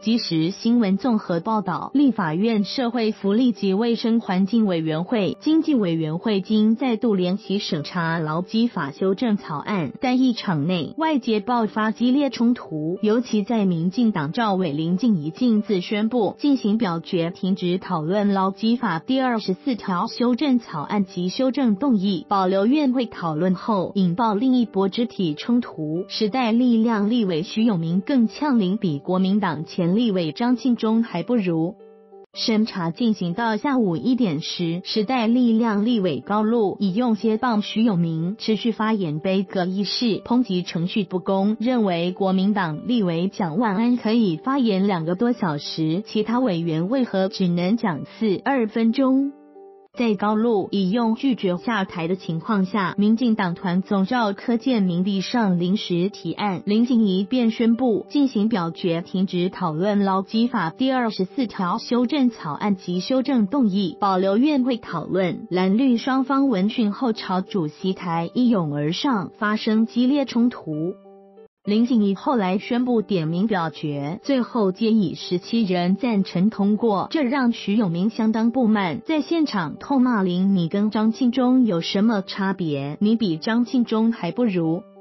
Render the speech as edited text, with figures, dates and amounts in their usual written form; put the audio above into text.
即时新闻综合报道，立法院社会福利及卫生环境委员会、经济委员会经再度联席审查劳基法修正草案，但议场内外界爆发激烈冲突，尤其在民进党赵委林静怡径自宣布进行表决，停止讨论劳基法第24条修正草案及修正动议，保留院会讨论后，引爆另一波肢体冲突。时代力量立委徐永明更呛林比国民党前立委张庆忠还不如。审查进行到下午1点时，时代力量立委高露以用械棒徐永明持续发言杯葛议事，抨击程序不公，认为国民党立委蒋万安可以发言2个多小时，其他委员为何只能讲42分钟？在高露以用拒绝下台的情况下，民进党团总召柯建铭递上临时提案，林静怡便宣布进行表决，停止讨论劳基法第24条修正草案及修正动议，保留院会讨论。蓝绿双方闻讯后朝主席台一拥而上，发生激烈冲突。林静怡后来宣布点名表决，最后皆以17人赞成通过，这让徐永明相当不满，在现场痛骂林：你跟张庆忠有什么差别？你比张庆忠还不如。